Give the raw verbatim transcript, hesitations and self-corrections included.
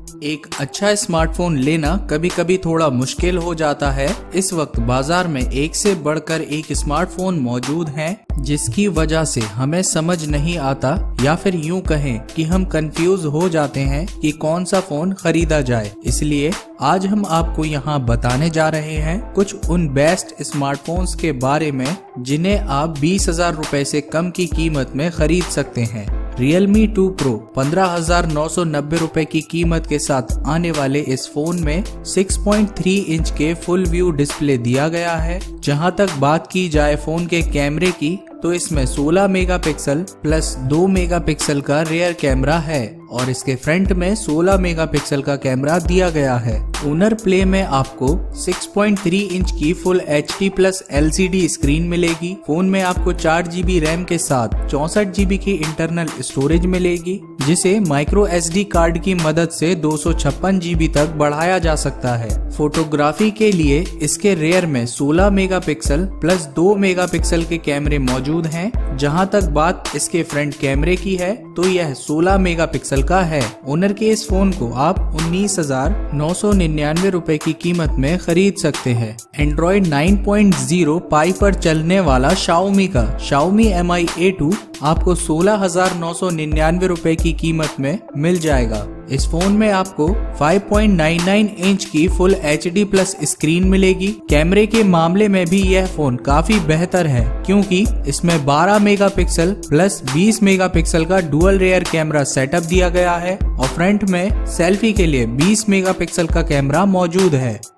एक अच्छा स्मार्टफोन लेना कभी कभी थोड़ा मुश्किल हो जाता है। इस वक्त बाजार में एक से बढ़कर एक स्मार्टफोन मौजूद हैं, जिसकी वजह से हमें समझ नहीं आता या फिर यूं कहें कि हम कंफ्यूज हो जाते हैं कि कौन सा फोन खरीदा जाए। इसलिए आज हम आपको यहाँ बताने जा रहे हैं कुछ उन बेस्ट स्मार्टफोन्स के बारे में जिन्हें आप बीस हजार रुपए से कम की कीमत में खरीद सकते हैं। Realme टू Pro पंद्रह हजार नौ सौ नब्बे रुपए की कीमत के साथ आने वाले इस फोन में छह पॉइंट तीन इंच के फुल व्यू डिस्प्ले दिया गया है। जहां तक बात की जाए फोन के कैमरे की, तो इसमें सोलह मेगापिक्सल प्लस दो मेगापिक्सल का रियर कैमरा है और इसके फ्रंट में सोलह मेगापिक्सल का कैमरा दिया गया है। ओनर प्ले में आपको छह पॉइंट तीन इंच की full H D plus L C D screen मिलेगी। फोन में आपको चार जी बी रैम के साथ चौसठ जी बी की इंटरनल स्टोरेज मिलेगी, जिसे माइक्रो एस डी कार्ड की मदद से दो सौ छप्पन जी बी तक बढ़ाया जा सकता है। फोटोग्राफी के लिए इसके रेयर में सोलह मेगापिक्सल प्लस दो मेगापिक्सल के कैमरे मौजूद हैं। जहां तक बात इसके फ्रंट कैमरे की है, तो यह सोलह मेगापिक्सल का है। ओनर के इस फोन को आप उन्नीस हजार नौ सौ निन्यानवे रुपए की कीमत में खरीद सकते हैं। Android nine point zero pie पर चलने वाला Xiaomi का Xiaomi M I A two आपको सोलह हजार नौ सौ निन्यानवे रुपए की कीमत में मिल जाएगा। इस फोन में आपको पाँच पॉइंट नौ नौ इंच की full H D plus screen मिलेगी। कैमरे के मामले में भी यह फोन काफी बेहतर है, क्योंकि इसमें बारह मेगापिक्सल प्लस बीस मेगापिक्सल का डुअल रेयर कैमरा सेटअप दिया गया है और फ्रंट में सेल्फी के लिए बीस मेगापिक्सल का कैमरा मौजूद है।